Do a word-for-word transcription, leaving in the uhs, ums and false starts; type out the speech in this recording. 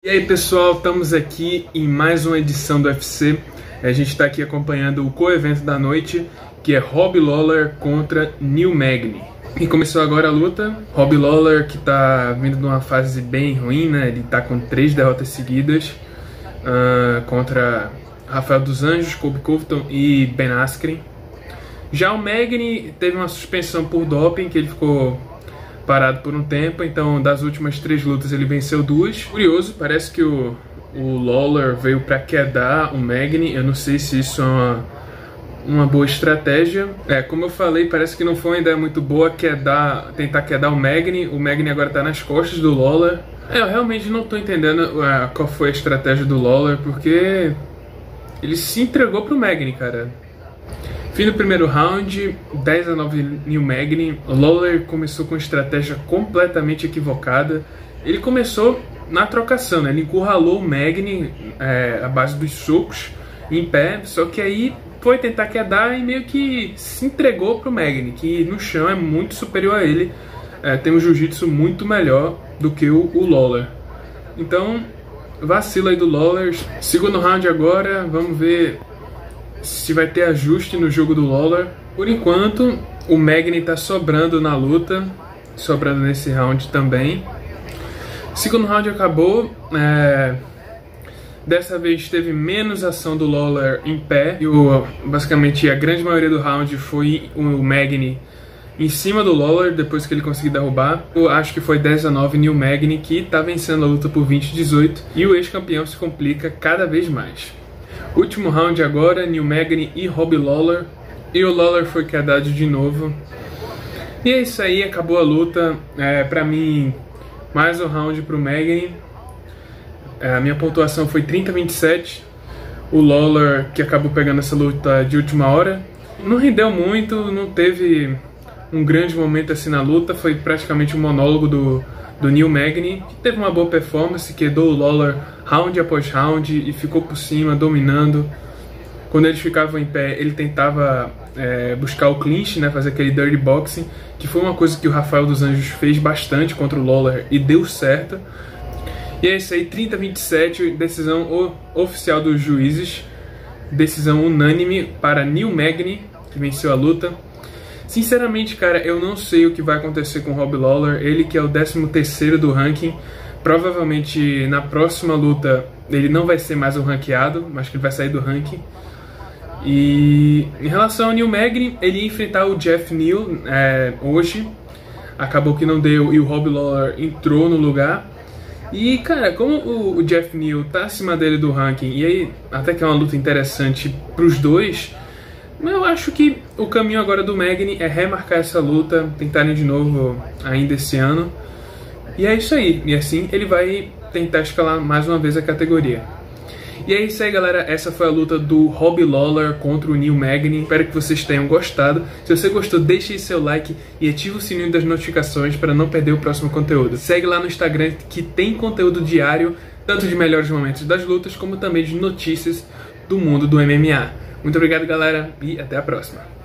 E aí pessoal, estamos aqui em mais uma edição do U F C. A gente está aqui acompanhando o co-evento da noite, que é Robbie Lawler contra Neil Magny. E começou agora a luta. Robbie Lawler, que está vindo de uma fase bem ruim, né? Ele está com três derrotas seguidas uh, contra Rafael dos Anjos, Colby Covington e Ben Askren. Já o Magny teve uma suspensão por doping, que ele ficou parado por um tempo, então das últimas três lutas ele venceu duas. Curioso, parece que o, o Lawler veio para quedar o Magny. Eu não sei se isso é uma, uma boa estratégia. É, como eu falei, parece que não foi uma ideia muito boa quedar, tentar quedar o Magny. O Magny agora tá nas costas do Lawler. É, eu realmente não tô entendendo uh, qual foi a estratégia do Lawler, porque ele se entregou pro Magny, cara. Fim do primeiro round, dez a nove Neil Magny. O Lawler começou com uma estratégia completamente equivocada. Ele começou na trocação, né? Ele encurralou o Magny é, à base dos socos em pé, só que aí foi tentar quedar e meio que se entregou pro Magny, que no chão é muito superior a ele. É, tem um jiu-jitsu muito melhor do que o, o Lawler. Então, vacila aí do Lawler. Segundo round agora, vamos ver se vai ter ajuste no jogo do Lawler. Por enquanto, o Magny tá sobrando na luta, sobrando nesse round também. Segundo round acabou, é... dessa vez teve menos ação do Lawler em pé, e o, basicamente a grande maioria do round foi o Magny em cima do Lawler depois que ele conseguiu derrubar. Eu acho que foi dez a nove Neil Magny, que tá vencendo a luta por vinte a dezoito, e o ex-campeão se complica cada vez mais. Último round agora, Neil Magny e Robbie Lawler. E o Lawler foi quedado de novo. E é isso aí, acabou a luta. É, pra mim, mais um round pro Magny. É, a minha pontuação foi trinta a vinte e sete. O Lawler, que acabou pegando essa luta de última hora, não rendeu muito, não teve um grande momento assim na luta. Foi praticamente um monólogo do, do Neil Magny, que teve uma boa performance, quedou o Lawler round após round e ficou por cima, dominando. Quando eles ficavam em pé, ele tentava é, buscar o clinch, né, fazer aquele dirty boxing, que foi uma coisa que o Rafael dos Anjos fez bastante contra o Lawler e deu certo. E é isso aí, trinta a vinte e sete, decisão oficial dos juízes, decisão unânime para Neil Magny, que venceu a luta. Sinceramente, cara, eu não sei o que vai acontecer com o Robbie Lawler, ele que é o décimo terceiro do ranking. Provavelmente na próxima luta ele não vai ser mais um ranqueado, mas que ele vai sair do ranking. E em relação ao Neil Magny, ele ia enfrentar o Jeff Neal é, hoje. Acabou que não deu e o Robbie Lawler entrou no lugar. E cara, como o, o Jeff Neal tá acima dele do ranking, e aí até que é uma luta interessante pros dois, eu acho que o caminho agora do Magny é remarcar essa luta, tentarem de novo ainda esse ano. E é isso aí, e assim ele vai tentar escalar mais uma vez a categoria. E é isso aí, galera, essa foi a luta do Robbie Lawler contra o Neil Magny. Espero que vocês tenham gostado. Se você gostou, deixe aí seu like e ative o sininho das notificações para não perder o próximo conteúdo. Segue lá no Instagram, que tem conteúdo diário, tanto de melhores momentos das lutas, como também de notícias do mundo do M M A. Muito obrigado, galera, e até a próxima.